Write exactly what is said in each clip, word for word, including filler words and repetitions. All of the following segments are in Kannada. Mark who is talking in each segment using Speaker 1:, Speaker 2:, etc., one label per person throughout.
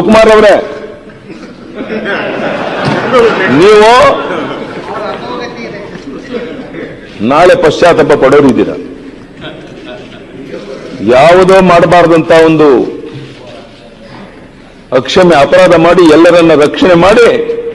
Speaker 1: ಶಿವಕುಮಾರ್ ಅವರೇ, ನೀವು ನಾಳೆ ಪಶ್ಚಾತ್ತಾಪ ಪಡೋರಿದ್ದೀರ. ಯಾವುದೋ ಮಾಡಬಾರ್ದಂತ ಒಂದು ಅಕ್ಷಮ್ಯ ಅಪರಾಧ ಮಾಡಿ ಎಲ್ಲರನ್ನ ರಕ್ಷಣೆ ಮಾಡಿ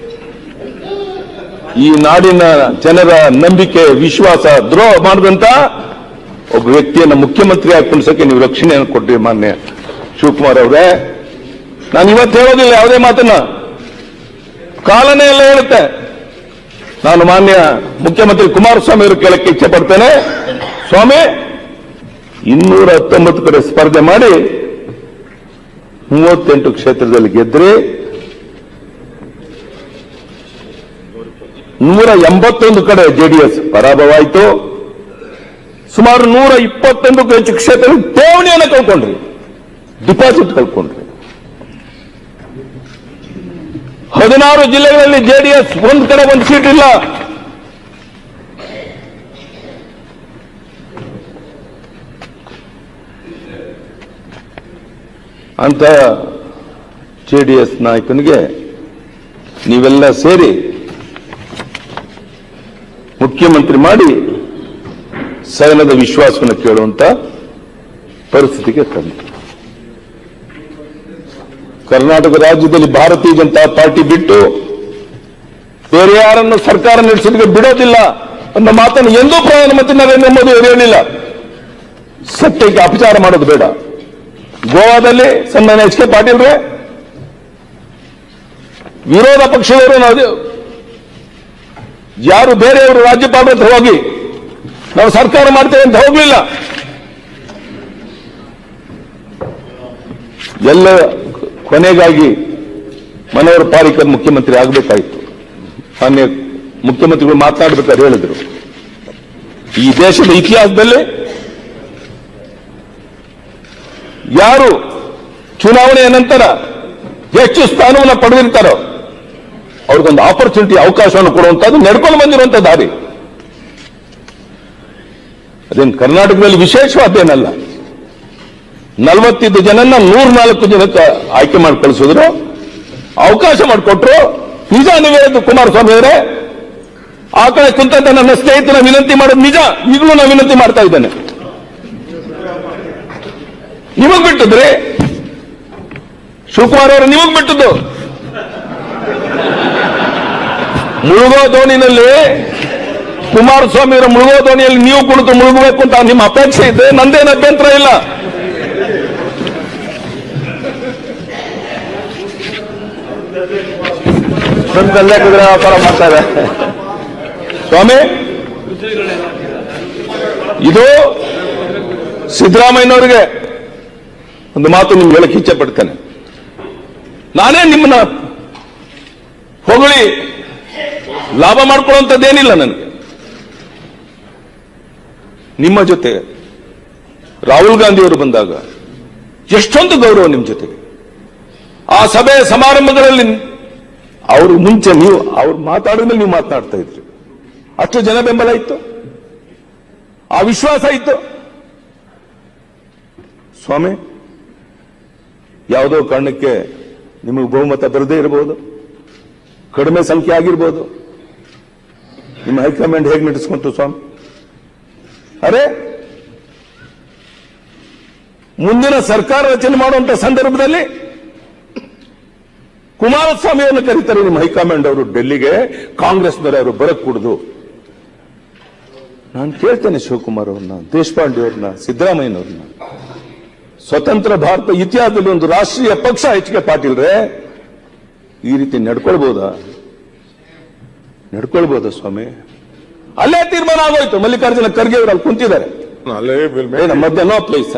Speaker 1: ಈ ನಾಡಿನ ಜನರ ನಂಬಿಕೆ ವಿಶ್ವಾಸ ದ್ರೋಹ ಮಾಡಿದಂತ ಒಬ್ಬ ವ್ಯಕ್ತಿಯನ್ನ ಮುಖ್ಯಮಂತ್ರಿ ಹಾಕೊಂಡ್ಸಕ್ಕೆ ನೀವು ರಕ್ಷಣೆಯನ್ನು ಕೊಟ್ರಿ ಮಾನ್ಯ ಶಿವಕುಮಾರ್ ಅವರೇ. ನಾನು ಇವತ್ತು ಹೇಳೋದಿಲ್ಲ ಯಾವುದೇ ಮಾತನ್ನ, ಕಾಲನೇ ಎಲ್ಲ ಹೇಳುತ್ತೆ. ನಾನು ಮಾನ್ಯ ಮುಖ್ಯಮಂತ್ರಿ ಕುಮಾರಸ್ವಾಮಿ ಅವರು ಕೇಳಕ್ಕೆ ಇಚ್ಛೆ ಪಡ್ತೇನೆ, ಸ್ವಾಮಿ ಇನ್ನೂರ ಹತ್ತೊಂಬತ್ತು ಕಡೆ ಸ್ಪರ್ಧೆ ಮಾಡಿ ಮೂವತ್ತೆಂಟು ಕ್ಷೇತ್ರದಲ್ಲಿ ಗೆದ್ರಿ, ನೂರ ಎಂಬತ್ತೊಂದು ಕಡೆ ಜೆಡಿಎಸ್ ಪರಾಭವ ಆಯಿತು, ಸುಮಾರು ನೂರ ಇಪ್ಪತ್ತೊಂದಕ್ಕೂ ಹೆಚ್ಚು ಕ್ಷೇತ್ರ ಠೇವಣಿಯನ್ನು ಕಳ್ಕೊಂಡ್ರಿ, ಡಿಪಾಸಿಟ್ ಕಳ್ಕೊಂಡ್ರಿ. ಹದಿನಾರು ಜಿಲ್ಲೆಗಳಲ್ಲಿ ಜೆಡಿಎಸ್ ಒಂದು ಕಡೆ ಒಂದು ಸೀಟ್ ಇಲ್ಲ. ಅಂತ ಜೆಡಿಎಸ್ ನಾಯಕನಿಗೆ ನೀವೆಲ್ಲ ಸೇರಿ ಮುಖ್ಯಮಂತ್ರಿ ಮಾಡಿ ಸದನದ ವಿಶ್ವಾಸವನ್ನು ಕೇಳುವಂತ ಪರಿಸ್ಥಿತಿಗೆ ತಂತು. ಕರ್ನಾಟಕ ರಾಜ್ಯದಲ್ಲಿ ಭಾರತೀಯ ಜನತಾ ಪಾರ್ಟಿ ಬಿಟ್ಟು ಬೇರೆ ಯಾರನ್ನು ಸರ್ಕಾರ ನಡೆಸೋದಕ್ಕೆ ಬಿಡೋದಿಲ್ಲ ಅನ್ನೋ ಮಾತನ್ನು ಎಂದೂ ಪ್ರಧಾನಮಂತ್ರಿ ನರೇಂದ್ರ ಮೋದಿ ಅವರು ಹೇಳಿಲ್ಲ. ಸತ್ಯಕ್ಕೆ ಅಪಚಾರ ಮಾಡೋದು ಬೇಡ. ಗೋವಾದಲ್ಲಿ ಸನ್ಮಾನ್ಯ ಎಚ್ ಕೆ ಪಾಟೀಲ್ ರೇ ವಿರೋಧ ಪಕ್ಷದವರು ನಾವು ಯಾರು ಬೇರೆಯವರು ರಾಜ್ಯಪಾಲರ ಹತ್ರ ಹೋಗಿ ನಾವು ಸರ್ಕಾರ ಮಾಡ್ತೇವೆ ಅಂತ ಹೋಗ್ಲಿಲ್ಲ. ಎಲ್ಲ ಕೊನೆಗಾಗಿ ಮನೋಹರ್ ಪಾರಿಕರ್ ಮುಖ್ಯಮಂತ್ರಿ ಆಗಬೇಕಾಯಿತು. ಮಾನ್ಯ ಮುಖ್ಯಮಂತ್ರಿಗಳು ಮಾತನಾಡಬೇಕಾದ್ರೆ ಹೇಳಿದ್ರು, ಈ ದೇಶದ ಇತಿಹಾಸದಲ್ಲಿ ಯಾರು ಚುನಾವಣೆಯ ನಂತರ ಹೆಚ್ಚು ಸ್ಥಾನವನ್ನು ಪಡೆದಿರ್ತಾರೋ ಅವ್ರಿಗೊಂದು ಆಪರ್ಚುನಿಟಿ ಅವಕಾಶವನ್ನು ಕೊಡುವಂತದ್ದು ನಡ್ಕೊಂಡು ಬಂದಿರುವಂತ ದಾರಿ. ಅದೇನು ಕರ್ನಾಟಕದಲ್ಲಿ ವಿಶೇಷವಾದೇನಲ್ಲ. ನಲವತ್ತೈದು ಜನನ್ನ ನೂರ್ನಾಲ್ಕು ಜನಕ್ಕೆ ಆಯ್ಕೆ ಮಾಡಿ ಕಳಿಸಿದ್ರು, ಅವಕಾಶ ಮಾಡಿಕೊಟ್ರು. ನಿಜ ನೀವು ಹೇಳಿದ್ದು ಕುಮಾರಸ್ವಾಮಿ ಅವರೇ, ಆ ಕಡೆ ಕುಂತ ನನ್ನ ಸ್ನೇಹಿತನ ವಿನಂತಿ ಮಾಡೋದು ನಿಜ. ಈಗಲೂ ನಾನು ವಿನಂತಿ ಮಾಡ್ತಾ ಇದ್ದೇನೆ, ನಿಮಗ್ ಬಿಟ್ಟಿದ್ರಿ ಶಿವಕುಮಾರ್ ಅವರು, ನಿಮಗ್ ಬಿಟ್ಟದ್ದು. ಮುಳುಗೋ ದೋಣಿನಲ್ಲಿ ಕುಮಾರಸ್ವಾಮಿ ಅವರ ಮುಳುಗೋ ದೋಣಿಯಲ್ಲಿ ನೀವು ಕುಳಿತು ಮುಳುಗಬೇಕು ಅಂತ ನಿಮ್ಮ ಅಪೇಕ್ಷೆ ಇದೆ, ನಂದೇನು ಅಭ್ಯಂತರ ಇಲ್ಲ. ಕುದುರೆ ವ್ಯಾಪಾರ ಮಾಡ್ತಾರೆ ಸ್ವಾಮಿ. ಇದು ಸಿದ್ದರಾಮಯ್ಯನವರಿಗೆ ಒಂದು ಮಾತು ನಿಮ್ಗೆ ಹೇಳಕ್ಕೆ ಇಚ್ಛೆ ಪಡ್ತೇನೆ. ನಾನೇ ನಿಮ್ಮನ್ನ ಹೊಗಳಿ ಲಾಭ ಮಾಡ್ಕೊಳ್ಳುವಂಥದ್ದೇನಿಲ್ಲ ನನಗೆ. ನಿಮ್ಮ ಜೊತೆ ರಾಹುಲ್ ಗಾಂಧಿ ಅವರು ಬಂದಾಗ ಎಷ್ಟೊಂದು ಗೌರವ ನಿಮ್ಮ ಜೊತೆಗೆ. ಆ ಸಭೆ ಸಮಾರಂಭಗಳಲ್ಲಿ ಅವರು ಮುಂಚೆ ನೀವು ಅವ್ರು ಮಾತಾಡಿದ್ಮೇಲೆ ನೀವು ಮಾತನಾಡ್ತಾ ಇದ್ರಿ. ಅಷ್ಟು ಜನ ಬೆಂಬಲ ಇತ್ತು, ಆ ವಿಶ್ವಾಸ ಇತ್ತು. ಸ್ವಾಮಿ, ಯಾವುದೋ ಕಾರಣಕ್ಕೆ ನಿಮಗೆ ಬಹುಮತ ಬರದೇ ಇರಬಹುದು, ಕಡಿಮೆ ಸಂಖ್ಯೆ ಆಗಿರ್ಬೋದು. ನಿಮ್ಮ ಹೈಕಮಾಂಡ್ ಹೇಗೆ ನಡೆಸ್ಕೊಂತು ಸ್ವಾಮಿ? ಅರೆ, ಮುಂದಿನ ಸರ್ಕಾರ ರಚನೆ ಮಾಡುವಂತ ಸಂದರ್ಭದಲ್ಲಿ ಕುಮಾರಸ್ವಾಮಿಯನ್ನು ಕರೀತಾರೆ ನಿಮ್ಮ ಹೈಕಮಾಂಡ್ ಅವರು ಡೆಲ್ಲಿಗೆ, ಕಾಂಗ್ರೆಸ್ನವರು ಅವರು ಬರಕ್ ಕೂಡುದು. ನಾನು ಕೇಳ್ತೇನೆ ಶಿವಕುಮಾರ್ ಅವ್ರನ್ನ, ದೇಶಪಾಂಡೆ ಅವ್ರನ್ನ, ಸಿದ್ದರಾಮಯ್ಯನವ್ರನ್ನ, ಸ್ವತಂತ್ರ ಭಾರತ ಇತಿಹಾಸದಲ್ಲಿ ಒಂದು ರಾಷ್ಟ್ರೀಯ ಪಕ್ಷ ಎಚ್ ಕೆ ಪಾಟೀಲ್ ರೇ ಈ ರೀತಿ ನಡ್ಕೊಳ್ಬೋದಾ? ನಡ್ಕೊಳ್ಬೋದಾ ಸ್ವಾಮಿ? ಅಲ್ಲೇ ತೀರ್ಮಾನ ಆಗೋಯ್ತು. ಮಲ್ಲಿಕಾರ್ಜುನ ಖರ್ಗೆ ಅವರು ಅಲ್ಲಿ ಕುಂತಿದ್ದಾರೆ ಮಧ್ಯ. ನೋ ಪ್ಲೀಸ್,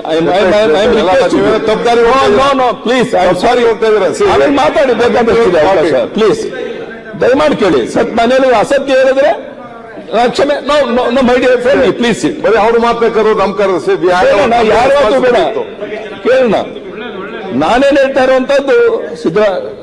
Speaker 1: ಪ್ಲೀಸ್ ಸಾರಿ ಮಾತಾಡಿ, ಬೇಕಾದಷ್ಟಿದೆ ಪ್ಲೀಸ್, ದಯಮಾಡಿ ಕೇಳಿ. ಸತ್ ಮನೇಲಿ ಅಸತ್ಯ ಹೇಳಿದ್ರೆ ಕ್ಷಮೆ. No no my dear friend, please.
Speaker 2: ಬರೀ ಅವ್ರು ಮಾತಾಡ್ತಾರೋ ನಮ್ ಕರೆಸಿ
Speaker 1: ಯಾರು ಬೇಡ ಕೇಳೋಣ. ನಾನೇನ್ ಹೇಳ್ತಾ ಇರುವಂತದ್ದು ಸಿದ್ದ,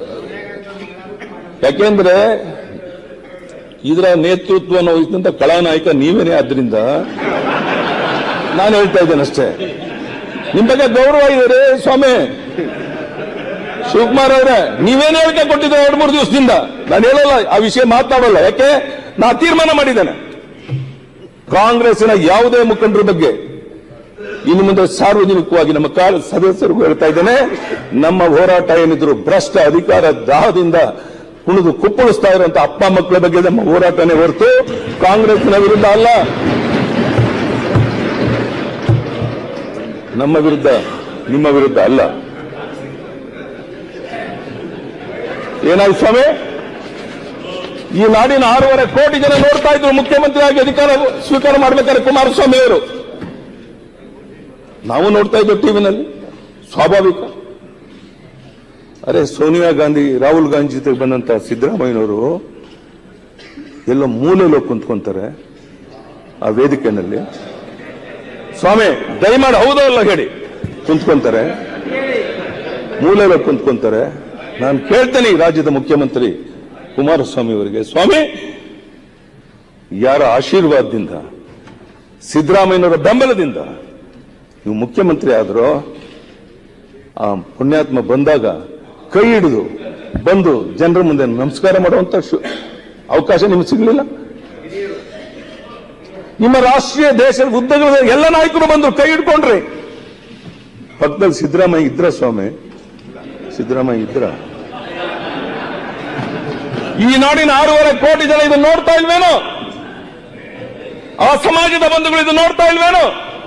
Speaker 1: ಯಾಕೆಂದ್ರೆ ಇದರ ನೇತೃತ್ವವನ್ನು ವಹಿಸಿದಂತ ಕಳಾನಾಯಕ ನೀವೇನೇ. ಆದ್ರಿಂದ ನಾನು ಹೇಳ್ತಾ ಇದ್ದೇನೆ ಅಷ್ಟೇ. ನಿಮ್ ಬಗ್ಗೆ ಗೌರವ ಇದೆ ಸ್ವಾಮಿ. ಶಿವಕುಮಾರ್ ಅವರೇ, ನೀವೇನು ಹೇಳಿಕೆ ಕೊಟ್ಟಿದ್ದೆ ಎರಡು ಮೂರು ದಿವಸದಿಂದ? ನಾನು ಹೇಳಲ್ಲ, ಆ ವಿಷಯ ಮಾತನಾಡಲ್ಲ. ಯಾಕೆ? ನಾ ತೀರ್ಮಾನ ಮಾಡಿದ್ದೇನೆ. ಕಾಂಗ್ರೆಸ್ಸಿನ ಯಾವುದೇ ಮುಖಂಡರ ಬಗ್ಗೆ ಇನ್ನು ಮುಂದೆ ಸಾರ್ವಜನಿಕವಾಗಿ ನಮ್ಮ ಕಾಲ ಸದಸ್ಯರಿಗೂ ಹೇಳ್ತಾ ಇದ್ದೇನೆ, ನಮ್ಮ ಹೋರಾಟ ಏನಿದ್ರು ಭ್ರಷ್ಟ ಅಧಿಕಾರ ದಾಹದಿಂದ ಕುಣಿದು ಕುಪ್ಪಳಿಸ್ತಾ ಇರುವಂತ ಅಪ್ಪ ಮಕ್ಕಳ ಬಗ್ಗೆ ನಮ್ಮ ಹೋರಾಟನೇ ಹೊರತು ಕಾಂಗ್ರೆಸ್ನ ವಿರುದ್ಧ ಅಲ್ಲ. ನಮ್ಮ ವಿರುದ್ಧ, ನಿಮ್ಮ ವಿರುದ್ಧ ಅಲ್ಲ. ಏನಾಯ್ತು ಸ್ವಾಮಿ? ಈ ನಾಡಿನ ಆರೂವರೆ ಕೋಟಿ ಜನ ನೋಡ್ತಾ ಇದ್ರು ಮುಖ್ಯಮಂತ್ರಿ ಆಗಿ ಅಧಿಕಾರ ಸ್ವೀಕಾರ ಮಾಡಬೇಕಾದ್ರೆ ಕುಮಾರಸ್ವಾಮಿ ಅವರು. ನಾವು ನೋಡ್ತಾ ಇದ್ವಿ ಟಿವಿನಲ್ಲಿ, ಸ್ವಾಭಾವಿಕ. ಅರೆ, ಸೋನಿಯಾ ಗಾಂಧಿ, ರಾಹುಲ್ ಗಾಂಧಿ ಜೊತೆಗೆ ಬಂದಂತ ಸಿದ್ದರಾಮಯ್ಯನವರು ಎಲ್ಲ ಮೂಲೆಯಲ್ಲಿ ಕುಂತ್ಕೊಂತಾರೆ ಆ ವೇದಿಕೆಯಲ್ಲಿ. ಸ್ವಾಮಿ ದಯಮಾಡಿ ಹೌದೋ ಅಲ್ಲ ಹೇಳಿ. ಕುಂತ್ಕೊಂತಾರೆ, ಮೂಲೆಯಲ್ಲಿ ಕುಂತ್ಕೊಂತಾರೆ. ನಾನು ಕೇಳ್ತೇನೆ ಈ ರಾಜ್ಯದ ಮುಖ್ಯಮಂತ್ರಿ ಕುಮಾರಸ್ವಾಮಿ ಅವರಿಗೆ, ಸ್ವಾಮಿ ಯಾರ ಆಶೀರ್ವಾದದಿಂದ, ಸಿದ್ದರಾಮಯ್ಯನವರ ಬೆಂಬಲದಿಂದ ನೀವು ಮುಖ್ಯಮಂತ್ರಿ ಆದರೂ ಆ ಪುಣ್ಯಾತ್ಮ ಬಂದಾಗ ಕೈ ಹಿಡಿದು ಬಂದು ಜನರ ಮುಂದೆ ನಮಸ್ಕಾರ ಮಾಡುವಂತ ಅವಕಾಶ ನಿಮ್ಗೆ ಸಿಗಲಿಲ್ಲ. ನಿಮ್ಮ ರಾಷ್ಟ್ರೀಯ ದೇಶದ ಉದ್ದಗಳ ಎಲ್ಲ ನಾಯಕರು ಬಂದ್ರು, ಕೈ ಹಿಡ್ಕೊಂಡ್ರಿ. ಪಕ್ಕದಲ್ಲಿ ಸಿದ್ದರಾಮಯ್ಯ ಇದ್ರ ಸ್ವಾಮಿ? ಸಿದ್ದರಾಮಯ್ಯ ಇದ್ರ? ಈ ನಾಡಿನ ಆರೂವರೆ ಕೋಟಿ ಜನ ಇದು ನೋಡ್ತಾ ಇಲ್ವೇನೋ? ಆ ಸಮಾಜದ ಬಂಧುಗಳು ಇದು ನೋಡ್ತಾ ಇಲ್ವೇನೋ?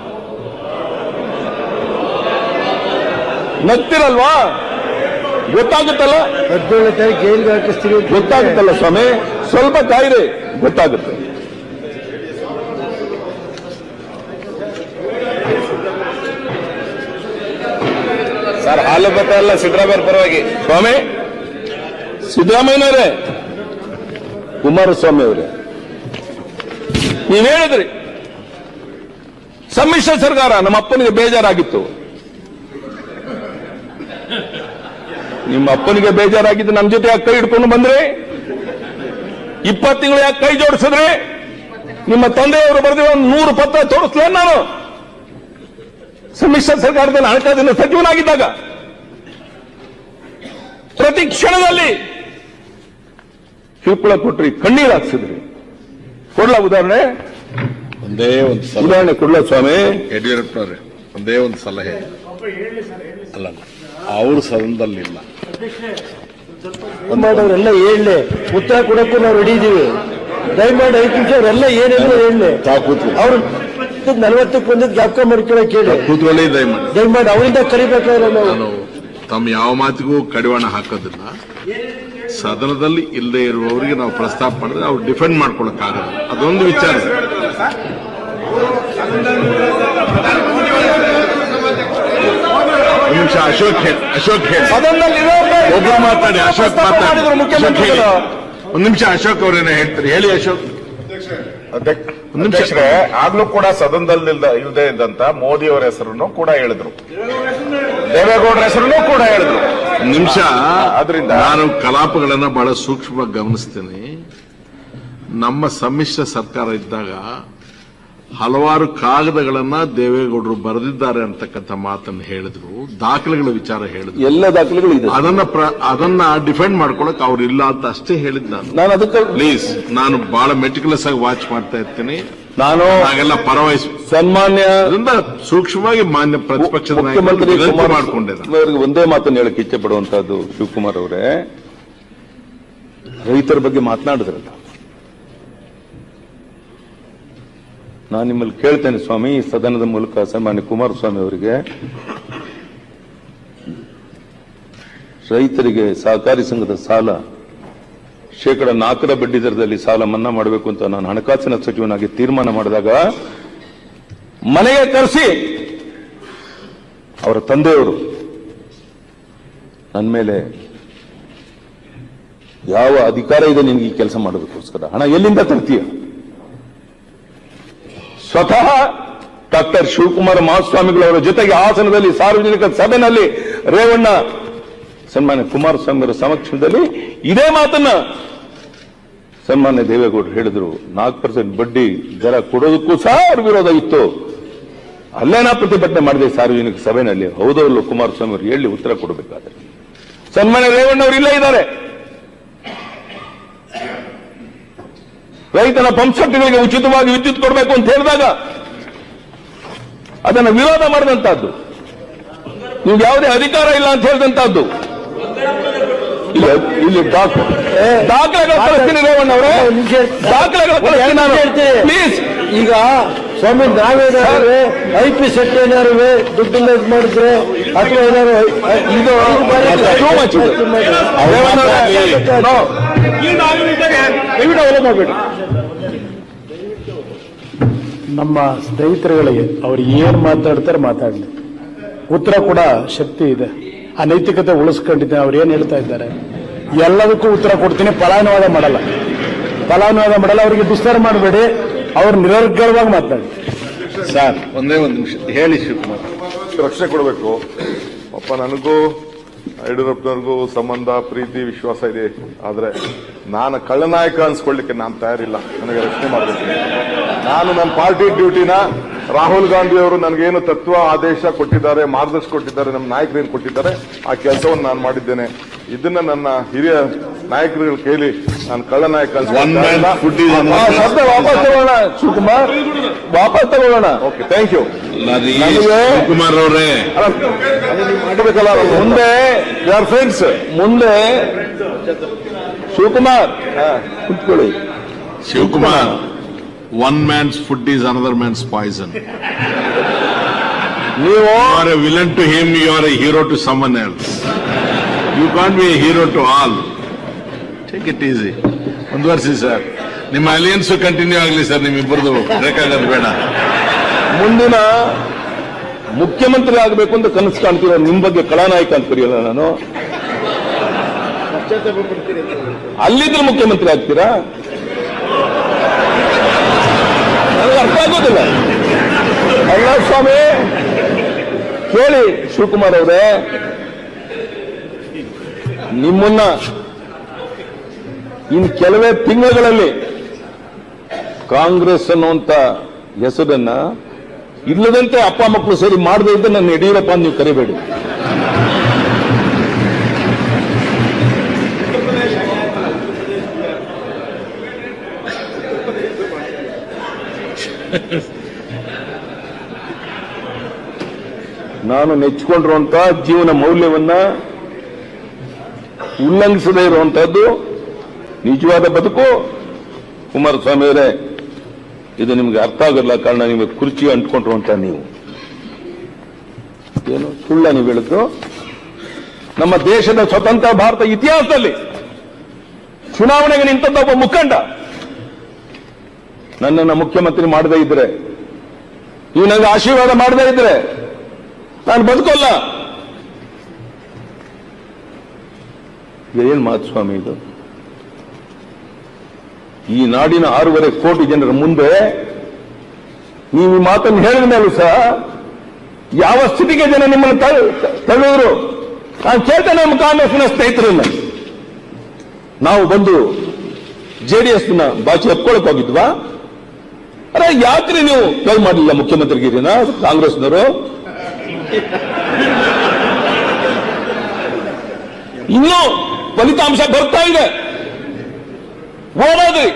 Speaker 1: ನಗ್ತಿರಲ್ವಾ? ಗೊತ್ತಾಗುತ್ತಲ್ಲ,
Speaker 3: ಹದಿನೇಳು ತಾರೀಕು ಜೈಲಿಗೆ ಹಾಕಿಸ್ತೀವಿ.
Speaker 1: ಗೊತ್ತಾಗುತ್ತಲ್ಲ ಸ್ವಾಮಿ, ಸ್ವಲ್ಪ ಕಾಯಿರಿ, ಗೊತ್ತಾಗುತ್ತೆ.
Speaker 4: ಸರ್, ಹಾಲು ಗೊತ್ತಲ್ಲ ಸಿದ್ದರಾಮಯ್ಯ ಪರವಾಗಿ.
Speaker 1: ಸ್ವಾಮಿ ಸಿದ್ದರಾಮಯ್ಯನವರೇ, ಕುಮಾರಸ್ವಾಮಿ ಅವರೇ, ನೀವ್ ಹೇಳಿದ್ರಿ ಸಮ್ಮಿಶ್ರ ಸರ್ಕಾರ ನಮ್ಮ ಅಪ್ಪನಿಗೆ ಬೇಜಾರಾಗಿತ್ತು. ನಿಮ್ಮ ಅಪ್ಪನಿಗೆ ಬೇಜಾರಾಗಿದ್ದು ನಮ್ಮ ಜೊತೆ ಯಾಕೆ ಕೈ ಹಿಡ್ಕೊಂಡು ಬಂದ್ರಿ? ಇಪ್ಪತ್ತು ತಿಂಗಳು ಯಾಕೆ ಕೈ ಜೋಡಿಸಿದ್ರಿ? ನಿಮ್ಮ ತಂದೆಯವರು ಬರೆದಿರೋ ನೂರು ಪತ್ರ ತೋರಿಸ್ಲೇ ನಾನು ಸಮ್ಮಿಶ್ರ ಸರ್ಕಾರದಲ್ಲಿ ಹಣಕಾಸಿನ ಸಚಿವನಾಗಿದ್ದಾಗ ಪ್ರತಿ ಕ್ಷಣದಲ್ಲಿ ಕಿರುಕುಳ ಕೊಟ್ರಿ, ಕಣ್ಣೀರು ಹಾಕ್ಸಿದ್ರಿ. ಕೊಡ್ಲಾ ಉದಾಹರಣೆ?
Speaker 4: ಒಂದೇ ಒಂದು ಸಲ
Speaker 1: ಉದಾಹರಣೆ ಕೊಡ್ಲಾ ಸ್ವಾಮಿ?
Speaker 4: ಯಡಿಯೂರಪ್ಪನವ್ರೆ, ಒಂದೇ ಒಂದು ಸಲಹೆ. ಅಲ್ಲ, ಅವರು ಸದನದಲ್ಲಿಲ್ಲ.
Speaker 3: ಮಾಡೋರೆಲ್ಲ ಹೇಳಲಿ, ಉತ್ತರ ಕೊಡಕ್ಕೂ ನಾವು ರೆಡಿ ಇದೀವಿ. ದಯಮಾಡಿ ಐದು ನಿಮಿಷ ಅವರೆಲ್ಲ ಏನೇನು ಹೇಳಲಿ. ಅವ್ರು ನಲವತ್ತಕ್ಕೆ ಬಂದಿದ್ದು ಜ್ಞಾಪಕ ಮಾಡ್ಕೊಳ್ಳೋ ಕೇಳಿ.
Speaker 4: ಕೂತ್ಕೊಳ್ಳಿ ದಯಮಾಡಿ.
Speaker 3: ದಯಮಾಡಿ ಅವರಿಂದ ಕಲಿಬೇಕಾದ್ರೆ ನಾವು
Speaker 4: ನಾನು ತಮ್ಮ ಯಾವ ಮಾತಿಗೂ ಕಡಿವಾಣ ಹಾಕೋದಿಲ್ಲ. ಸದನದಲ್ಲಿ ಇಲ್ಲದೆ ಇರುವವರಿಗೆ ನಾವು ಪ್ರಸ್ತಾಪ ಮಾಡಿದ್ರೆ ಅವ್ರು ಡಿಫೆಂಡ್ ಮಾಡ್ಕೊಳಕ್ಕಾಗಲ್ಲ. ಅದೊಂದು ವಿಚಾರ. ಒಂದು ನಿಮಿಷ ಅಶೋಕ್ ಹೇಳಿ, ಅಶೋಕ್ ಹೇಳಿ, ಒಬ್ರು ಮಾತಾಡಿ. ಅಶೋಕ್ ಮಾತಾಡಿ, ಅಶೋಕ್ ಹೇಳಿ. ಒಂದು ನಿಮಿಷ ಅಶೋಕ್ ಅವರೇನ ಹೇಳ್ತಾರೆ, ಹೇಳಿ ಅಶೋಕ್.
Speaker 2: ಅಧ್ಯಕ್ಷರೇ, ಆಗ್ಲೂ ಕೂಡ ಸದನದಲ್ಲಿ ಇಲ್ಲದೆ ಇದ್ದಂತ ಮೋದಿ ಅವರ ಹೆಸರನ್ನು ಕೂಡ ಹೇಳಿದ್ರು, ದೇವೇಗೌಡರ ಹೆಸರನ್ನು ಕೂಡ ಹೇಳಿದ್ರು.
Speaker 4: ನಿಮಿಷ.
Speaker 2: ಆದ್ರಿಂದ
Speaker 4: ನಾನು ಕಲಾಪಗಳನ್ನ ಬಹಳ ಸೂಕ್ಷ್ಮವಾಗಿ ಗಮನಿಸ್ತೇನೆ. ನಮ್ಮ ಸಮ್ಮಿಶ್ರ ಸರ್ಕಾರ ಇದ್ದಾಗ ಹಲವಾರು ಕಾಗದಗಳನ್ನ ದೇವೇಗೌಡರು ಬರೆದಿದ್ದಾರೆ ಅಂತಕ್ಕಂಥ ಮಾತನ್ನು ಹೇಳಿದ್ರು, ದಾಖಲೆಗಳ ವಿಚಾರ ಹೇಳಿದ್ರು.
Speaker 1: ಎಲ್ಲ ದಾಖಲೆಗಳು ಇದೆ.
Speaker 4: ಅದನ್ನ ಅದನ್ನ ಡಿಫೆಂಡ್ ಮಾಡ್ಕೊಳಕ್ ಅವ್ರು ಇಲ್ಲ ಅಂತ ಅಷ್ಟೇ ಹೇಳಿದ್ ನಾನು.
Speaker 1: ನಾನು ಅದಕ್ಕೆ
Speaker 4: ಪ್ಲೀಸ್, ನಾನು ಬಹಳ ಮೆಟಿಕ್ಯುಲಸ್ ಆಗಿ ವಾಚ್ ಮಾಡ್ತಾ ಇರ್ತೀನಿ.
Speaker 1: ನಾನು
Speaker 4: ಹಾಗೆಲ್ಲ ಪರವಹಿಸಿ
Speaker 1: ಸನ್ಮಾನ್ಯ
Speaker 4: ಅದರಿಂದ ಸೂಕ್ಷ್ಮವಾಗಿ ಮಾನ್ಯ ಪ್ರತಿಪಕ್ಷದ
Speaker 1: ಮುಖ್ಯಮಂತ್ರಿ
Speaker 4: ಮಾಡಿಕೊಂಡೆ.
Speaker 1: ಅವರಿಗೆ ಒಂದೇ ಮಾತನ್ನು ಹೇಳಕ್ಕೆ ಇಚ್ಛೆ ಪಡುವಂತಹದ್ದು, ಶಿವಕುಮಾರ್ ಅವರೇ, ರೈತರ ಬಗ್ಗೆ ಮಾತನಾಡಿದ್ರಲ್ಲ, ನಾನು ನಿಮ್ಮಲ್ಲಿ ಕೇಳ್ತೇನೆ ಸ್ವಾಮಿ, ಈ ಸದನದ ಮೂಲಕ ಸನ್ಮಾನ್ಯ ಕುಮಾರಸ್ವಾಮಿ ಅವರಿಗೆ, ರೈತರಿಗೆ ಸಹಕಾರಿ ಸಂಘದ ಸಾಲ ಶೇಕಡ ನಾಲ್ಕರ ಬಡ್ಡಿ ದರದಲ್ಲಿ ಸಾಲ ಮನ್ನಾ ಮಾಡಬೇಕು ಅಂತ ನಾನು ಹಣಕಾಸಿನ ಸಚಿವನಾಗಿ ತೀರ್ಮಾನ ಮಾಡಿದಾಗ ಮನೆಗೆ ಕರೆಸಿ ಅವರ ತಂದೆಯವರು ನನ್ನ ಮೇಲೆ ಯಾವ ಅಧಿಕಾರ ಇದೆ ನಿನ್ಗೆ ಈ ಕೆಲಸ ಮಾಡೋದಕ್ಕೋಸ್ಕರ, ಹಣ ಎಲ್ಲಿಂದ ತರ್ತೀಯ? ಸ್ವತಃ ಡಾಕ್ಟರ್ ಶಿವಕುಮಾರ ಮಹಾಸ್ವಾಮಿಗಳವರ ಜೊತೆಗೆ ಹಾಸನದಲ್ಲಿ ಸಾರ್ವಜನಿಕ ಸಭೆಯಲ್ಲಿ ರೇವಣ್ಣ ಸನ್ಮಾನ್ಯ ಕುಮಾರಸ್ವಾಮಿ ಅವರ ಸಮಕ್ಷಮದಲ್ಲಿ ಇದೇ ಮಾತನ್ನ ಸನ್ಮಾನ್ಯ ದೇವೇಗೌಡರು ಹೇಳಿದ್ರು. ನಾಲ್ಕು ಪರ್ಸೆಂಟ್ ಬಡ್ಡಿ ದರ ಕೊಡೋದಕ್ಕೂ ಸಹ ಅವ್ರ ವಿರೋಧ ಇತ್ತು. ಅಲ್ಲೇನಾ ಪ್ರತಿಭಟನೆ ಮಾಡಿದೆ ಸಾರ್ವಜನಿಕ ಸಭೆಯಲ್ಲಿ? ಹೌದಲ್ಲ ಕುಮಾರಸ್ವಾಮಿ ಅವರು ಹೇಳಿ ಉತ್ತರ ಕೊಡಬೇಕಾದ್ರೆ ಸನ್ಮಾನ್ಯ ರೇವಣ್ಣವರು ಇಲ್ಲೇ ಇದ್ದಾರೆ. ರೈತನ ಪಂಪ್ಸೆಟ್ಗಳಿಗೆ ಉಚಿತವಾಗಿ ವಿದ್ಯುತ್ ಕೊಡಬೇಕು ಅಂತ ಹೇಳಿದಾಗ ಅದನ್ನು ವಿರೋಧ ಮಾಡಿದಂತಹದ್ದು, ನೀವು ಯಾವುದೇ ಅಧಿಕಾರ ಇಲ್ಲ ಅಂತ ಹೇಳಿದಂತಹದ್ದು. ಇಲ್ಲಿ ದಾಖಲೆಗಳು ಕಳಿಸ್ತೀನಿ ರೇವಣ್ಣವರೇ, ದಾಖಲೆಗಳು ಕಳಿಸ್ತೀನಿ ನಾನು. ಪ್ಲೀಸ್,
Speaker 3: ಈಗ ಸ್ವಾಮಿ ನಾವೇನಾದ್ರೆ ಐ ಪಿ ಸೆಟ್ ಏನಾರು ದುಡ್ಡಿಲ್ಲ ಇದು ಮಾಡಿದ್ರೆ ಅಥವಾ ಏನಾರು ಇದು ಮಾಡಬೇಡಿ.
Speaker 5: ನಮ್ಮ ಸ್ನೇಹಿತರುಗಳಿಗೆ ಅವ್ರು ಏನ್ ಮಾತಾಡ್ತಾರೆ ಮಾತಾಡಲಿ, ಉತ್ತರ ಕೂಡ ಶಕ್ತಿ ಇದೆ. ಆ ನೈತಿಕತೆ ಉಳಿಸ್ಕೊಂಡಿದ್ದೇನೆ. ಅವ್ರು ಏನ್ ಹೇಳ್ತಾ ಇದ್ದಾರೆ ಎಲ್ಲದಕ್ಕೂ ಉತ್ತರ ಕೊಡ್ತೀನಿ. ಫಲಾನುವಾದ ಮಾಡಲ್ಲ, ಫಲಾನುವಾದ ಮಾಡಲ್ಲ. ಅವರಿಗೆ ಡಿಸ್ಟರ್ಬ್ ಮಾಡಬೇಡಿ, ಅವ್ರು ನಿರರ್ಗಳವಾಗಿ ಮಾತಾಡಿ.
Speaker 4: ಸರ್ ಒಂದೇ ಒಂದು ನಿಮಿಷ ಹೇಳಿ ಶಿವಕುಮಾರ್.
Speaker 6: ರಕ್ಷಣೆ ಕೊಡಬೇಕು. ಪಾಪ ನನಗೂ ಯಡಿಯೂರಪ್ಪನವ್ರಿಗೂ ಸಂಬಂಧ, ಪ್ರೀತಿ, ವಿಶ್ವಾಸ ಇದೆ. ಆದ್ರೆ ನಾನು ಕಳ್ಳನಾಯಕ ಅನ್ಸ್ಕೊಳ್ಳಿಕ್ಕೆ ನಾನು ತಯಾರಿಲ್ಲ. ನನಗೆ ರಕ್ಷಣೆ ಮಾಡಬೇಕು. ನಾನು ನನ್ನ ಪಾರ್ಟಿ ಡ್ಯೂಟಿನ ರಾಹುಲ್ ಗಾಂಧಿ ಅವರು ನನಗೇನು ತತ್ವ ಆದೇಶ ಕೊಟ್ಟಿದ್ದಾರೆ, ಮಾರ್ಗದರ್ಶನ ಕೊಟ್ಟಿದ್ದಾರೆ, ನಮ್ಮ ನಾಯಕರೇನು ಕೊಟ್ಟಿದ್ದಾರೆ, ಆ ಕೆಲಸವನ್ನು ನಾನು ಮಾಡಿದ್ದೇನೆ. ಇದನ್ನ ನನ್ನ ಹಿರಿಯ ನಾಯಕರುಗಳು ಕೇಳಿ ನಾನು ಕಳ್ಳನಾಯಕ
Speaker 1: ಶಬ್ದ ವಾಪಸ್ ತಗೊಳ್ಳೋಣ. ಶಿವಕುಮಾರ್ ವಾಪಸ್ ತಗೊಳ್ಳೋಣ.
Speaker 6: Okay, thank you.
Speaker 4: ಶಿವಕುಮಾರ್ ಅವರೇ
Speaker 6: ಮಾಡಬೇಕಲ್ಲ
Speaker 1: ಮುಂದೆ
Speaker 6: ಯಾರ್ ಫ್ರೆಂಡ್ಸ್
Speaker 1: ಮುಂದೆ ಶಿವಕುಮಾರ್ ಕುತ್ಕೊಳ್ಳಿ.
Speaker 4: Shivakumar, one man's food is another man's poison.
Speaker 1: ನೀವು
Speaker 4: are a villain to him, you are a hero to someone else. You can't be a hero to all. Take it easy. ಮುಂದುವರಿಸಿ ಸರ್. ನಿಮ್ಮ ಅಲಿಯನ್ಸ್ ಕಂಟಿನ್ಯೂ ಆಗಲಿ ಸರ್. ನಿಮ್ಮಿಬ್ಬರದು ಬೇಕಾಗೋದು ಬೇಡ.
Speaker 1: ಮುಂದಿನ ಮುಖ್ಯಮಂತ್ರಿ ಆಗಬೇಕು ಅಂತ ಕನಸು ಕಾಣ್ತೀರ. ನಿಮ್ ಬಗ್ಗೆ ಕಳಾನಾಯಕ ಅಂತ ಕರೆಯಲ್ಲ ನಾನು. ಅಲ್ಲಿದ್ರೆ ಮುಖ್ಯಮಂತ್ರಿ ಆಗ್ತೀರಾ? ನನಗೆ ಅರ್ಥ ಆಗೋದಿಲ್ಲ. ಅಲ್ಲ ಸ್ವಾಮಿ, ಕೇಳಿ ಶಿವಕುಮಾರ್ ಅವರೇ, ನಿಮ್ಮನ್ನ ಇನ್ ಕೆಲವೇ ತಿಂಗಳುಗಳಲ್ಲಿ ಕಾಂಗ್ರೆಸ್ ಅನ್ನುವಂತ ಹೆಸರನ್ನ ಇಲ್ಲದಂತೆ ಅಪ್ಪ ಮಕ್ಕಳು ಸೇರಿ ಮಾಡದೇ ಇದ್ದ ನನ್ನ ಯಡಿಯೂರಪ್ಪ ನೀವು ಕರಿಬೇಡಿ. ನಾನು ನೆಚ್ಚಿಕೊಂಡಿರುವಂತ ಜೀವನ ಮೌಲ್ಯವನ್ನ ಉಲ್ಲಂಘಿಸದೇ ಇರುವಂತಹದ್ದು ನಿಜವಾದ ಬದುಕು. ಕುಮಾರಸ್ವಾಮಿ ಅವರೇ, ಇದು ನಿಮ್ಗೆ ಅರ್ಥ ಆಗಲ್ಲ. ಕಾರಣ ನಿಮಗೆ ಕುರ್ಚಿ ಅಂಟ್ಕೊಂಡಿರುವಂತ ನೀವು ಏನು ಸುಳ್ಳ ನೀವು ಹೇಳಿದ್ರು. ನಮ್ಮ ದೇಶದ ಸ್ವತಂತ್ರ ಭಾರತ ಇತಿಹಾಸದಲ್ಲಿ ಚುನಾವಣೆಗೆ ನಿಂತದ್ದ ಒಬ್ಬ ಮುಖಂಡ ನನ್ನನ್ನು ಮುಖ್ಯಮಂತ್ರಿ ಮಾಡದೇ ಇದ್ರೆ, ನೀವು ನನಗೆ ಆಶೀರ್ವಾದ ಮಾಡದೇ ಇದ್ರೆ ನಾನು ಬದುಕೋಲ್ಲ. ಏನ್ ಮಾತು ಸ್ವಾಮಿ ಇದು? ಈ ನಾಡಿನ ಆರೂವರೆ ಕೋಟಿ ಜನರ ಮುಂದೆ ನೀವು ಈ ಮಾತನ್ನು ಹೇಳಿದ ಮೇಲೂ ಸಹ ಯಾವ ಸ್ಥಿತಿಗೆ ಜನ ನಿಮ್ಮನ್ನು ತಳ್ಳಿದ್ರು? ನಾನು ಕೇಳ್ತೇನೆ ನಮ್ಮ ಕಾಂಗ್ರೆಸ್ನ ಸ್ನೇಹಿತರನ್ನ. ನಾವು ಬಂದು ಜೆಡಿಎಸ್ನ ಬಾಚಿ ಎತ್ಕೊಳಕ್ ಹೋಗಿದ್ವಾ? ಅರೆ ಯಾಕ್ರಿ ನೀವು ಕೈ ಮಾಡಲಿಲ್ಲ ಮುಖ್ಯಮಂತ್ರಿಗಿರಿನ ಕಾಂಗ್ರೆಸ್ನವರು? ಇನ್ನೂ ಫಲಿತಾಂಶ ಬರ್ತಾ ಇದೆ. ಓಡೋದ್ರಿ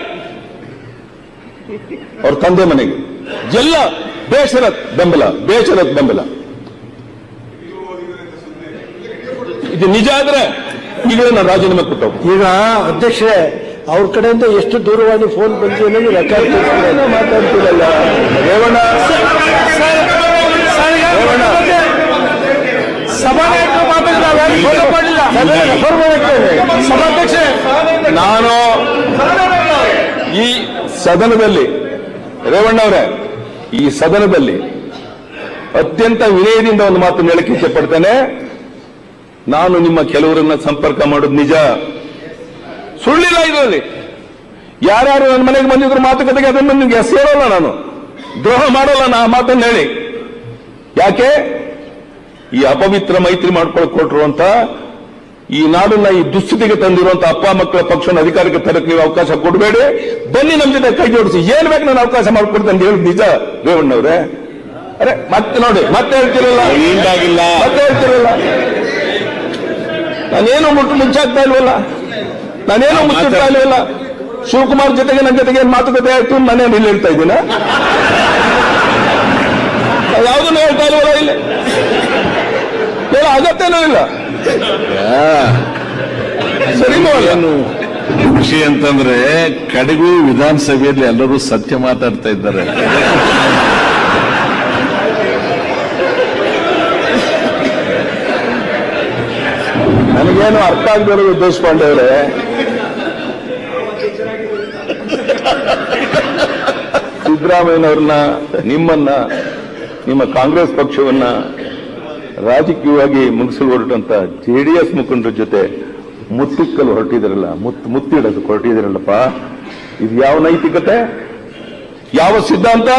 Speaker 1: ಅವ್ರ ತಂದೆ ಮನೆಗೆ. ಎಲ್ಲ ಬೇಷರತ್ ಬೆಂಬಲ, ಬೇಷರತ್ ಬೆಂಬಲ. ಇದು ನಿಜ ಆದ್ರೆ ಈಗಲೇ ನಾನು ರಾಜೀನಾಮೆ ಕೊಟ್ಟವು.
Speaker 3: ಈಗ ಅಧ್ಯಕ್ಷರೇ, ಅವ್ರ ಕಡೆಯಿಂದ ಎಷ್ಟು ದೂರವಾಣಿ ಫೋನ್ ಬಂತು ಅನ್ನೋದು ರೆಕಾರ್ಡ್
Speaker 1: ಮಾತಾಡ್ತಿರಲ್ಲ ರೇವಣ್ಣ. ನಾನು ಈ ಸದನದಲ್ಲಿ ರೇವಣ್ಣವರೇ, ಈ ಸದನದಲ್ಲಿ ಅತ್ಯಂತ ವಿನಯದಿಂದ ಒಂದು ಮಾತು ಹೇಳಕ್ಕೆ ಇಚ್ಛೆ ಪಡ್ತೇನೆ. ನಾನು ನಿಮ್ಮ ಕೆಲವರನ್ನ ಸಂಪರ್ಕ ಮಾಡೋದು ನಿಜ, ಸುಳ್ಳಿಲ್ಲ ಇದರಲ್ಲಿ. ಯಾರ್ಯಾರು ನನ್ನ ಮನೆಗೆ ಬಂದಿದ್ರು ಮಾತುಕತೆಗೆ ಅದನ್ನು ನಿಮ್ಗೆ ಸೇರೋಲ್ಲ, ನಾನು ದ್ರೋಹ ಮಾಡೋಲ್ಲ ನಾ ಮಾತನ್ನು ಹೇಳಿ. ಯಾಕೆ ಈ ಅಪವಿತ್ರ ಮೈತ್ರಿ ಮಾಡ್ಕೊಳಕ್ ಕೊಟ್ಟರು ಅಂತ ಈ ನಾಡನ್ನ ಈ ದುಸ್ಥಿತಿಗೆ ತಂದಿರುವಂತ ಅಪ್ಪ ಮಕ್ಕಳ ಪಕ್ಷವನ್ನು ಅಧಿಕಾರಕ್ಕೆ ತರಕ್ಕೆ ನೀವು ಅವಕಾಶ ಕೊಡಬೇಡಿ. ಬನ್ನಿ ನಮ್ಮ ಜೊತೆ ಕೈ ಜೋಡಿಸಿ, ಏನ್ ಬೇಕು ನಾನು ಅವಕಾಶ ಮಾಡ್ಕೊಡ್ತೇನೆ ಹೇಳಿ ನಿಜ ರೇವಣ್ಣವ್ರೆ. ಅರೆ ಮತ್ತೆ ನೋಡಿ, ಮತ್ತೆ ಹೇಳ್ತಿರಲ್ಲ, ಮತ್ತೆ ಹೇಳ್ತಿರಲ್ಲ. ನಾನೇನು ಮುಟ್ಟು ಮುಚ್ಚಾಗ್ತಾ ಇಲ್ವಲ್ಲ, ನಾನೇನು ಮುಚ್ಚಿಡ್ತಾ ಇಲ್ವಲ್ಲ. ಶಿವಕುಮಾರ್ ಜೊತೆಗೆ ನನ್ನ ಜೊತೆಗೆ ಮಾತುಕತೆ ಆಯ್ತು, ನಾನೇನು ಇಲ್ಲಿ ಹೇಳ್ತಾ ಇದ್ದೀನ? ಯಾವುದನ್ನು ಹೇಳ್ತಾ ಇಲ್ವಲ್ಲ, ಇಲ್ಲಿ ಹೇಳೋ ಅಗತ್ಯನೂ ಇಲ್ಲ. ಸರಿನೂ
Speaker 4: ಏನು ಖುಷಿ ಅಂತಂದ್ರೆ ಕಡೆಗೂ ವಿಧಾನಸಭೆಯಲ್ಲಿ ಎಲ್ಲರೂ ಸತ್ಯ ಮಾತಾಡ್ತಾ ಇದ್ದಾರೆ.
Speaker 1: ನನಗೇನು ಅರ್ಥ ಆಗದಿರೋದು ದೇಶಪಾಂಡೆ ಅವರೇ, ಸಿದ್ದರಾಮಯ್ಯನವ್ರನ್ನ, ನಿಮ್ಮನ್ನ, ನಿಮ್ಮ ಕಾಂಗ್ರೆಸ್ ಪಕ್ಷವನ್ನ ರಾಜಕೀಯವಾಗಿ ಮುಗಿಸಲು ಹೊರಟಂತ ಜೆಡಿಎಸ್ ಮುಖಂಡರ ಜೊತೆ ಮುತ್ತಿಕ್ಕಲು ಹೊರಟಿದ್ರಲ್ಲ, ಮುತ್ತು ಮುತ್ತಿಡೋದು ಹೊರಟಿದ್ರಲ್ಲಪ್ಪ, ಇದು ಯಾವ ನೈತಿಕತೆ, ಯಾವ ಸಿದ್ಧಾಂತ?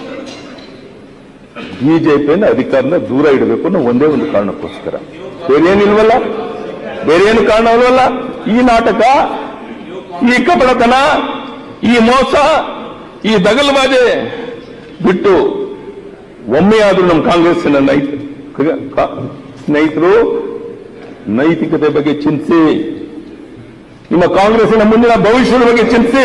Speaker 1: ಬಿಜೆಪಿಯನ್ನು ಅಧಿಕಾರನ ದೂರ ಇಡಬೇಕು ಅನ್ನೋ ಒಂದೇ ಒಂದು ಕಾರಣಕ್ಕೋಸ್ಕರ, ಬೇರೆ ಏನಿಲ್ವಲ್ಲ, ಬೇರೆ ಏನು ಕಾರಣ ಅಲ್ವಲ್ಲ. ಈ ನಾಟಕ, ಈ ಕಪಟತನ, ಈ ಮೋಸ, ಈ ದಗಲ್ಬಾಜೆ ಬಿಟ್ಟು ಒಮ್ಮೆಯಾದ್ರೂ ನಮ್ಮ ಕಾಂಗ್ರೆಸ್ಸಿನ ನೈತ ಸ್ನೇಹಿತರು ನೈತಿಕತೆ ಬಗ್ಗೆ ಚಿಂತಿಸಿ, ನಿಮ್ಮ ಕಾಂಗ್ರೆಸ್ಸಿನ ಮುಂದಿನ ಭವಿಷ್ಯದ ಬಗ್ಗೆ ಚಿಂತಿಸಿ.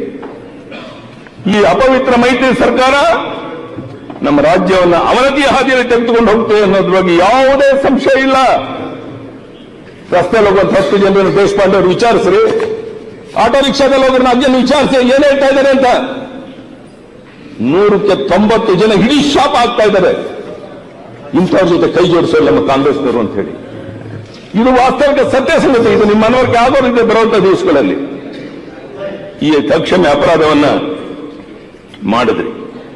Speaker 1: ಈ ಅಪವಿತ್ರ ಮೈತ್ರಿ ಸರ್ಕಾರ ನಮ್ಮ ರಾಜ್ಯವನ್ನು ಅವನತಿಯ ಹಾದಿಯಲ್ಲಿ ತೆಗೆದುಕೊಂಡು ಹೋಗ್ತೇವೆ ಅನ್ನೋದ್ರ ಬಗ್ಗೆ ಯಾವುದೇ ಸಂಶಯ ಇಲ್ಲ. ರಸ್ತೆಯಲ್ಲಿ ಹೋಗುವಂತ ಹತ್ತು ಜನರನ್ನು ದೇಶಪಾಂಡೆ ಅವರು ವಿಚಾರಿಸ್ರಿ, ಆಟೋ ರಿಕ್ಷಾದಲ್ಲಿ ಹೋಗೋರನ್ನ ಅಜ್ಜನ್ನು ವಿಚಾರಿಸಿ ಏನ್ ಹೇಳ್ತಾ ಇದ್ದಾರೆ ಅಂತ. ನೂರಕ್ಕೆ ತೊಂಬತ್ತು ಜನ ಇಡೀ ಶಾಪ್ ಆಗ್ತಾ ಇದ್ದಾರೆ ಇಂಥವ್ರ ಜೊತೆ ಕೈ ಜೋಡಿಸೋಲ್ಲ ನಮ್ಮ ಕಾಂಗ್ರೆಸ್ನವರು ಅಂತ ಹೇಳಿ. ಇದು ವಾಸ್ತವಿಕ ಸತ್ಯ ಸಂಗತಿ. ಇದು ನಿಮ್ಮ ಮನವರಿಕೆ ಆಗೋರಿದೆ ಬರುವಂತಹ ದಿವಸಗಳಲ್ಲಿ. ಈ ತಕ್ಷಣ ಅಪರಾಧವನ್ನ ಮಾಡಿದ್ರಿ.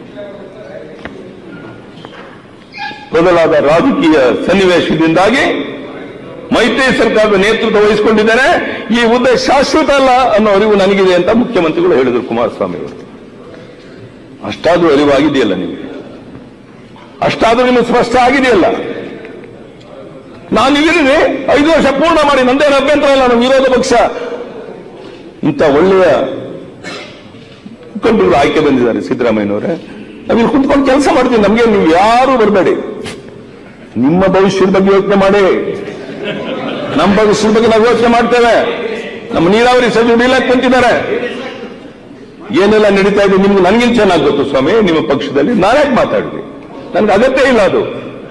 Speaker 1: ಬದಲಾದ ರಾಜಕೀಯ ಸನ್ನಿವೇಶದಿಂದಾಗಿ ಮೈತ್ರಿ ಸರ್ಕಾರದ ನೇತೃತ್ವ ವಹಿಸಿಕೊಂಡಿದ್ದಾರೆ. ಈ ಹುದ್ದೆ ಶಾಶ್ವತ ಅಲ್ಲ ಅನ್ನೋ ಅರಿವು ನನಗಿದೆ ಅಂತ ಮುಖ್ಯಮಂತ್ರಿಗಳು ಹೇಳಿದರು, ಕುಮಾರಸ್ವಾಮಿ ಅವರು. ಅಷ್ಟಾದ್ರೂ ಅರಿವಾಗಿದೆಯಲ್ಲ ನಿಮಗೆ? ಅಷ್ಟಾದ್ರೂ ನಿಮಗೆ ಸ್ಪಷ್ಟ ಆಗಿದೆಯಲ್ಲ? ನಾನು ಇದ್ದೀನಿ, ಐದು ವರ್ಷ ಪೂರ್ಣ ಮಾಡಿ, ನಂದೇನು ಅಭ್ಯಂತರ ಇಲ್ಲ. ನಮ್ಮ ವಿರೋಧ ಪಕ್ಷ ಇಂಥ ಒಳ್ಳೆಯ ಮುಖಂಡರು ಆಯ್ಕೆ ಬಂದಿದ್ದಾರೆ ಸಿದ್ದರಾಮಯ್ಯನವರೇ. ನಾವಿಲ್ಲಿ ಕುತ್ಕೊಂಡು ಕೆಲಸ ಮಾಡ್ತೀವಿ, ನಮಗೆ ನೀವು ಯಾರು ಬರಬೇಡಿ. ನಿಮ್ಮ ಭವಿಷ್ಯದ ಬಗ್ಗೆ ಯೋಚನೆ ಮಾಡಿ, ನಮ್ಮ ಭವಿಷ್ಯದ ಬಗ್ಗೆ ನಾವು ಯೋಚನೆ ಮಾಡ್ತೇವೆ. ನಮ್ಮ ನೀರಾವರಿ ಸಚಿವರು ಇಲ್ಲ ಕುಂತಿದ್ದಾರೆ. ಏನೆಲ್ಲ ನಡೀತಾ ಇದೆ ನಿಮ್ಗೆ ನನಗಿಂತ ಚೆನ್ನಾಗಿ ಗೊತ್ತು ಸ್ವಾಮಿ. ನಿಮ್ಮ ಪಕ್ಷದಲ್ಲಿ ನಾನ್ಯಾಕೆ ಮಾತಾಡಿದ್ವಿ? ನನ್ಗೆ ಅಗತ್ಯ ಇಲ್ಲ ಅದು.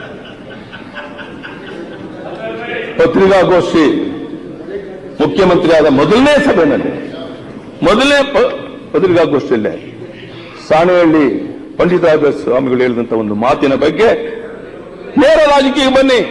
Speaker 1: ಪತ್ರಿಕಾಗೋಷ್ಠಿ ಮುಖ್ಯಮಂತ್ರಿ ಆದ ಮೊದಲನೇ ಸಭೆಯಲ್ಲಿ, ಮೊದಲನೇ ಪತ್ರಿಕಾಗೋಷ್ಠಿಯಲ್ಲೇ ಸಾಣೆಹಳ್ಳಿ ಪಂಡಿತಾರಾಧ್ಯ ಸ್ವಾಮಿಗಳು ಹೇಳಿದಂತ ಒಂದು ಮಾತಿನ ಬಗ್ಗೆ ನೇರ ರಾಜಕೀಯ ಬನ್ನಿ,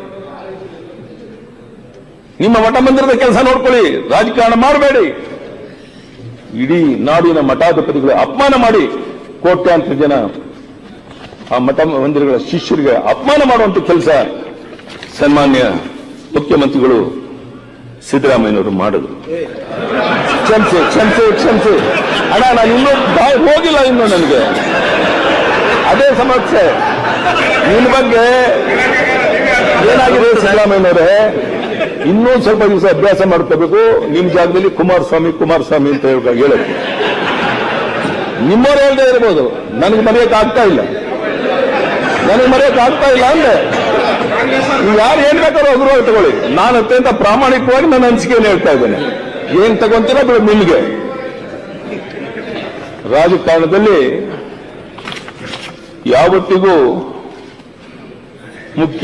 Speaker 1: ನಿಮ್ಮ ಮಠ ಮಂದಿರದ ಕೆಲಸ ನೋಡ್ಕೊಳ್ಳಿ, ರಾಜಕಾರಣ ಮಾಡಬೇಡಿ. ಇಡೀ ನಾಡಿನ ಮಠಾಧಿಪತಿಗಳು ಅಪಮಾನ ಮಾಡಿ ಕೋಟ್ಯಾಂತರ ಜನ ಆ ಮಠ ಮಂದಿರಗಳ ಶಿಷ್ಯರಿಗೆ ಅಪಮಾನ ಮಾಡುವಂತ ಕೆಲಸ ಸನ್ಮಾನ್ಯ ಮುಖ್ಯಮಂತ್ರಿಗಳು ಸಿದ್ದರಾಮಯ್ಯನವರು ಮಾಡಿದ್ರು. ಕ್ಷಮಿಸಿ ಕ್ಷಮಿಸಿ ಕ್ಷಮಿಸಿ ಅಣ್ಣ, ನಾನು ಇನ್ನೂ ಹೋಗಿಲ್ಲ ಇನ್ನು, ನನಗೆ ಅದೇ ಸಮಸ್ಯೆ. ನಿನ್ನ ಬಗ್ಗೆ ಏನಾಗಿದೆ ಸಿದ್ದರಾಮಯ್ಯನವರೇ, ಇನ್ನೂ ಸ್ವಲ್ಪ ದಿವಸ ಅಭ್ಯಾಸ ಮಾಡ್ಕೋಬೇಕು. ನಿಮ್ ಜಾಗದಲ್ಲಿ ಕುಮಾರಸ್ವಾಮಿ ಕುಮಾರಸ್ವಾಮಿ ಅಂತ ಹೇಳಕ್ಕೆ ನಿಮ್ಮವ್ರು ಹೇಳ್ದೇ ಇರ್ಬೋದು, ನನಗೆ ಮರೆಯಕ್ಕೆ ಆಗ್ತಾ ಇಲ್ಲ, ನನಗೆ ಮರೆಯಕ್ಕೆ ಆಗ್ತಾ ಇಲ್ಲ ಅಂದ್ರೆ ನೀವು ಯಾರು ಏನ್ ಬೇಕಾದ್ರೂ ಅಗ್ರವಾಗಿ ತಗೊಳ್ಳಿ. ನಾನು ಅತ್ಯಂತ ಪ್ರಾಮಾಣಿಕವಾಗಿ ನನ್ನ ಅನಿಸಿಕೆಯನ್ನು ಹೇಳ್ತಾ ಇದ್ದೇನೆ. ಏನ್ ತಗೊಂತೀರ ಬಿಡು ನಿಮ್ಗೆ. ರಾಜಕಾರಣದಲ್ಲಿ ಯಾವತ್ತಿಗೂ ಮುಖ್ಯ,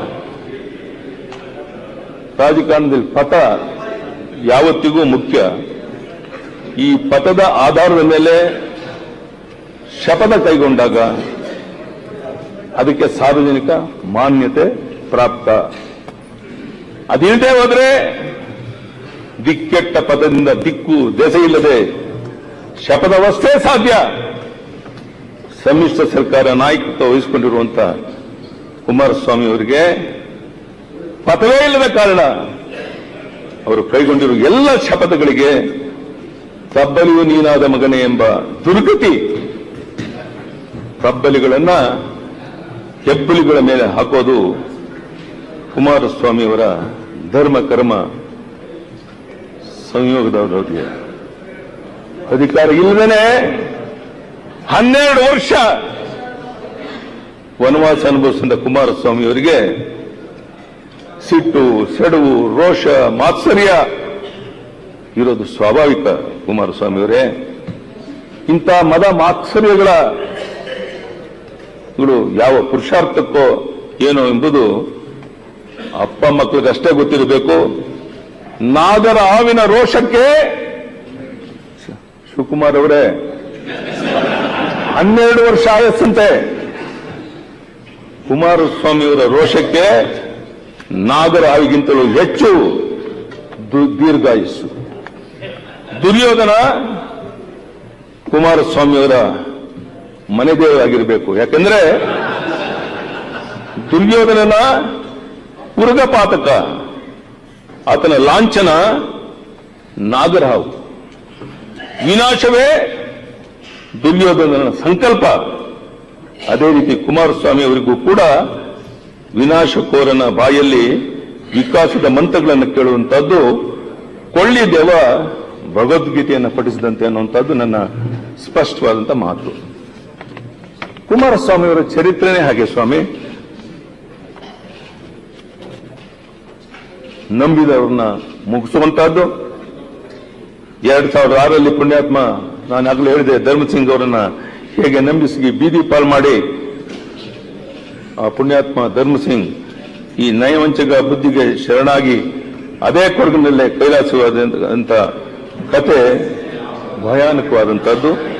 Speaker 1: ರಾಜಕಾರಣದಲ್ಲಿ ಪಥ ಯಾವತ್ತಿಗೂ ಮುಖ್ಯ. ಈ ಪಥದ ಆಧಾರದ ಮೇಲೆ ಶಪಥ ಕೈಗೊಂಡಾಗ ಅದಕ್ಕೆ ಸಾರ್ವಜನಿಕ ಮಾನ್ಯತೆ ಪ್ರಾಪ್ತ. ಅದಿಲ್ಲದೆ ಹೋದ್ರೆ ದಿಕ್ಕೆಟ್ಟ ಪದದಿಂದ ದಿಕ್ಕು ದೆಸೆ ಇಲ್ಲದೆ ಶಪಥವಷ್ಟೇ ಸಾಧ್ಯ. ಸಮ್ಮಿಶ್ರ ಸರ್ಕಾರ ನಾಯಕತ್ವ ವಹಿಸಿಕೊಂಡಿರುವಂತ ಕುಮಾರಸ್ವಾಮಿ ಅವರಿಗೆ ಪಥವೇ ಇಲ್ಲದ ಕಾರಣ ಅವರು ಕೈಗೊಂಡಿರುವ ಎಲ್ಲ ಶಪಥಗಳಿಗೆ ಪ್ರಬ್ಬಲಿಯು ನೀನಾದ ಮಗನೇ ಎಂಬ ದುರ್ಗತಿ ಪ್ರಬ್ಬಲಿಗಳನ್ನ ಹೆಬ್ಬಲಿಗಳ ಮೇಲೆ ಹಾಕೋದು ಕುಮಾರಸ್ವಾಮಿಯವರ ಧರ್ಮ ಕರ್ಮ ಸಂಯೋಗದವರವರಿಗೆ. ಅಧಿಕಾರ ಇಲ್ಲದೇನೆ ಹನ್ನೆರಡು ವರ್ಷ ವನವಾಸ ಅನುಭವಿಸಿದ ಕುಮಾರಸ್ವಾಮಿಯವರಿಗೆ ಸಿಟ್ಟು, ಸೆಡವು, ರೋಷ, ಮಾತ್ಸರ್ಯ ಇರೋದು ಸ್ವಾಭಾವಿಕ ಕುಮಾರಸ್ವಾಮಿಯವರೇ. ಇಂಥ ಮದ ಮಾತ್ಸರ್ಯಗಳ ಗಳು ಯಾವ ಪುರುಷಾರ್ಥಕ್ಕೋ ಏನೋ ಎಂಬುದು ಅಪ್ಪ ಮಕ್ಕಳಿಗಷ್ಟೇ ಗೊತ್ತಿರಬೇಕು. ನಾಗರ ಹಾವಿನ ರೋಷಕ್ಕೆ ಶಿವಕುಮಾರ್ ಅವರೇ ಹನ್ನೆರಡು ವರ್ಷ ಆಯಸ್ಸಂತೆ. ಕುಮಾರಸ್ವಾಮಿಯವರ ರೋಷಕ್ಕೆ ನಾಗರ ಹಾವಿಗಿಂತಲೂ ಹೆಚ್ಚು ದೀರ್ಘಾಯುಸ್ಸು. ದುರ್ಯೋಧನ ಕುಮಾರಸ್ವಾಮಿಯವರ ಮನೆದೇವರಾಗಿರಬೇಕು. ಯಾಕೆಂದ್ರೆ ದುರ್ಯೋಧನನ ಉರ್ಗಪಾತಕ, ಆತನ ಲಾಂಛನ ನಾಗರಹಾವು. ವಿನಾಶವೇ ದುರ್ಯೋಧನನ ಸಂಕಲ್ಪ. ಅದೇ ರೀತಿ ಕುಮಾರಸ್ವಾಮಿ ಅವರಿಗೂ ಕೂಡ ವಿನಾಶಕೋರನ ಬಾಯಲ್ಲಿ ವಿಕಾಸದ ಮಂತ್ರಗಳನ್ನು ಕೇಳುವಂತಹದ್ದು ಕೊಳ್ಳಿ ದೇವ ಭಗವದ್ಗೀತೆಯನ್ನು ಪಠಿಸಿದಂತೆ ಅನ್ನುವಂಥದ್ದು ನನ್ನ ಸ್ಪಷ್ಟವಾದಂತ ಮಾತು. ಕುಮಾರಸ್ವಾಮಿಯವರ ಚರಿತ್ರೆನೇ ಹಾಗೆ ಸ್ವಾಮಿ. ನಂಬಿದವ್ರನ್ನ ಮುಗಿಸುವಂತಹದ್ದು. ಎರಡ್ ಸಾವಿರದ ಆರರಲ್ಲಿ ಪುಣ್ಯಾತ್ಮ, ನಾನು ಆಗಲೂ ಹೇಳಿದೆ, ಧರ್ಮಸಿಂಗ್ ಅವರನ್ನ ಹೇಗೆ ನಂಬಿಸಿ ಬೀದಿ ಪಾಲ್ ಮಾಡಿ ಆ ಪುಣ್ಯಾತ್ಮ ಧರ್ಮಸಿಂಗ್ ಈ ನಯವಂಚಕ ಬುದ್ಧಿಗೆ ಶರಣಾಗಿ ಅದೇ ಕೊಡಗಿನಲ್ಲೇ ಕೈಲಾಸವಾದಂತ ಕತೆ ಭಯಾನಕವಾದಂತಹದ್ದು.